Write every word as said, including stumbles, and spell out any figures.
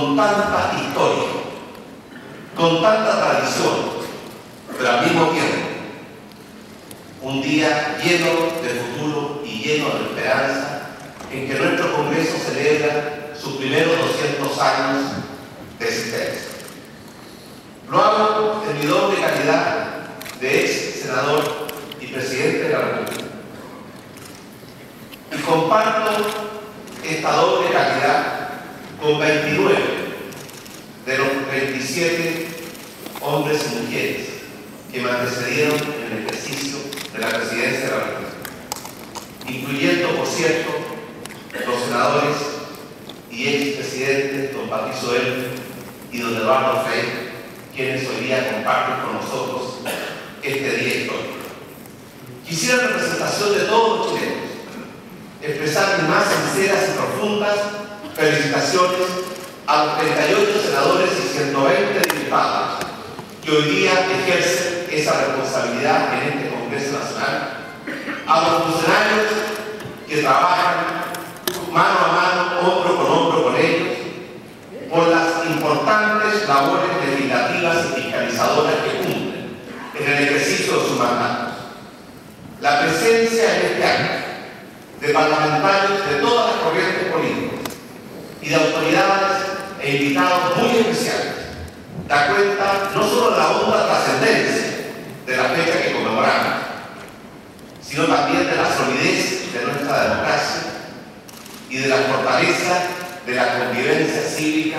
con tanta historia, con tanta tradición, pero al mismo tiempo un día lleno de futuro y lleno de esperanza, en que nuestro Congreso celebra sus primeros doscientos años de existencia. Lo hago en mi doble calidad de ex senador y presidente de la República. Y comparto esta doble calidad con veintinueve de los veintisiete hombres y mujeres que me antecedieron en el ejercicio de la presidencia de la República, incluyendo, por cierto, los senadores y expresidentes don Patricio Elwin y don Eduardo Frei, quienes hoy día comparten con nosotros este día histórico. Quisiera, en representación de todos los chilenos, expresar mis más sinceras y profundas felicitaciones a los treinta y ocho senadores y ciento veinte diputados que hoy día ejercen esa responsabilidad en este Congreso Nacional, a los funcionarios que trabajan mano a mano, hombro con hombro con ellos, por las importantes labores legislativas y fiscalizadoras que cumplen en el ejercicio de sus mandatos. La presencia en este año de parlamentarios de todas las corrientes políticas y de autoridades e invitados muy especiales da cuenta no solo de la honda trascendencia de la fecha que conmemoramos, sino también de la solidez de nuestra democracia y de la fortaleza de la convivencia cívica